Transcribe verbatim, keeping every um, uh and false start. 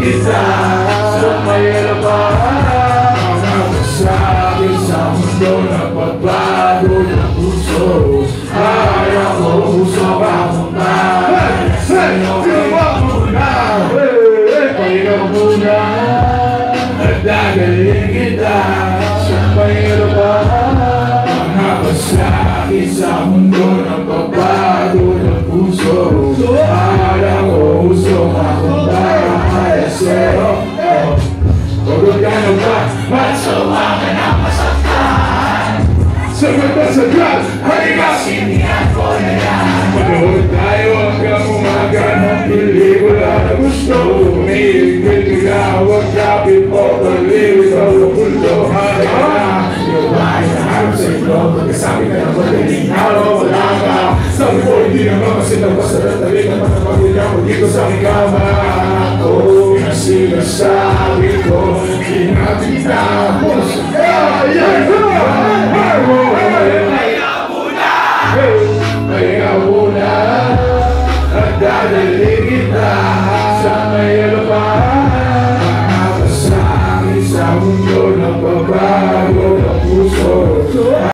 kita sa may labahan. Nakasabi sa mundo na pagbago ng puso. Ayaw ko puso papunta sa'yo kayo muna. Kayo muna at dagaling kita sa may labahan. Nakasabi sa mundo na pagbago ng puso. Ayaw ko puso papunta sa'yo. Pagod ka na ba? Matsawa ka na masaktan. Sagot na sagat, halika! Sinihan ko na yan. Manood tayo hanggang umaga ng pelikula na gusto. Umiigil ka, huwag kapit mo, pag-liwit ang mundo. Halika na, iwain na harap sa ito. Pagkasabi ka na madaling araw, wala ka. Sabi ko, hindi naman kasi nagpasalat. Halika naman ang pagulya ko dito sa aking kama. Oh, sinasabi ko, tinatitapos. Yeah, yeah, yeah! Kaya muna, kaya muna, at dadaling kita sa may labahan. Nakakasakit sa mundo ng babago ng puso.